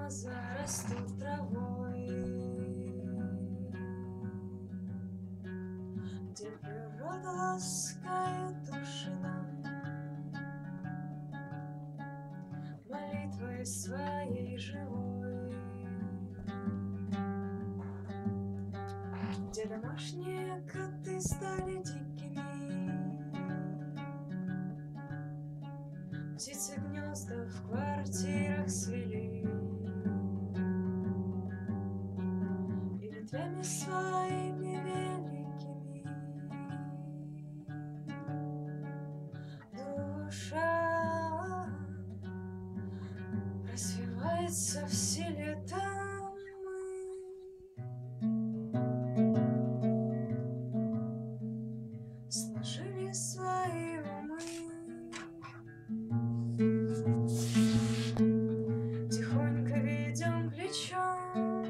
зарастут травой, где природа ласкает души нам молитвой своей живой, где домашние коты стали дикими, птицы гнезда в квартирах свели и ветвями своими великими душа развивается в силе там мы сложили свои умы. Тихонько ведем плечом,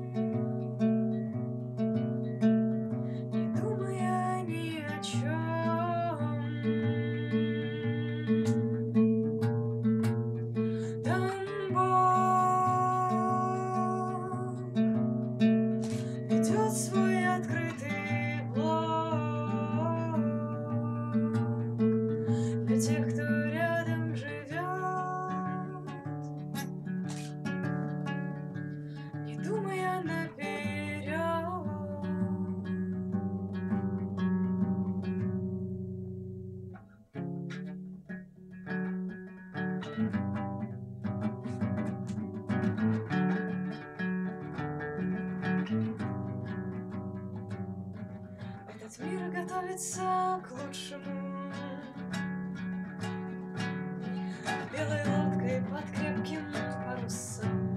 не думая ни о чем. Там Бог ведет свой открытый блог для тех, кто рядом живет, не думая наперед. Этот мир готовится к лучшему, белой лодкой под крепким парусом.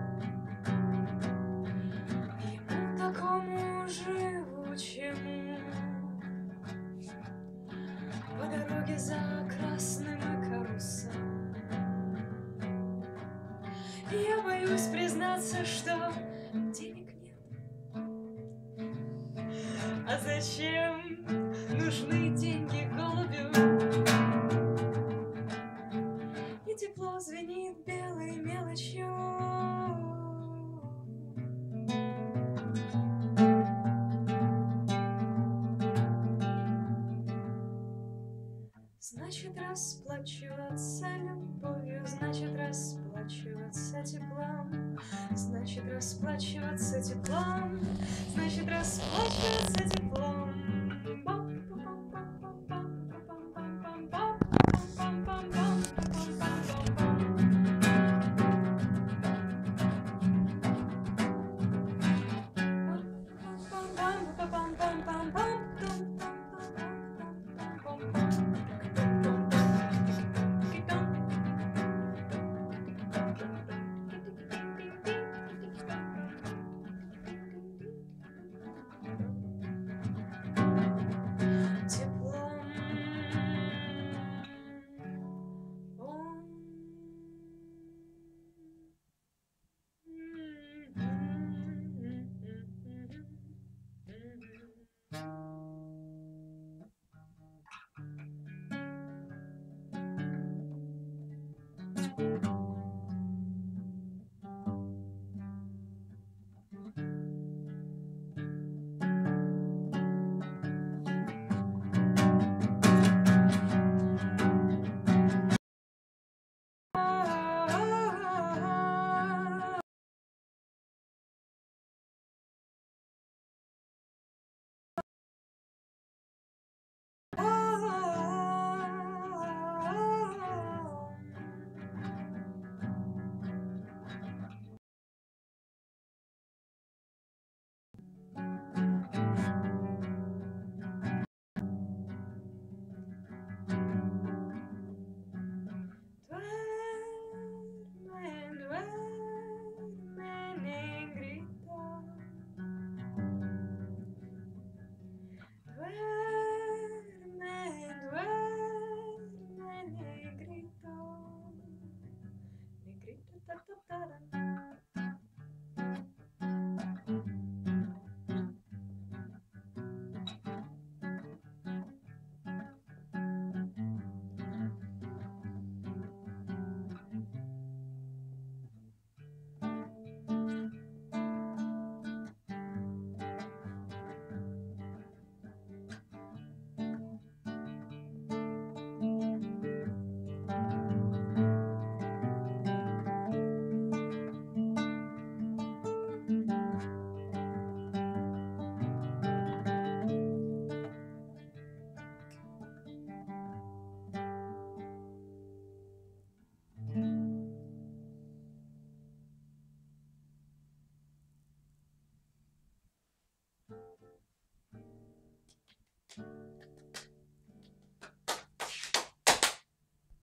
Ему такому живучему по дороге за красным карусом. И я боюсь признаться, что денег нет. А зачем нужны деньги голубю? И тепло звенит белой мелочью. Значит, расплачиваться любовью, значит, расплачиваться теплом, значит, расплачиваться теплом, значит, расплачиваться теплом.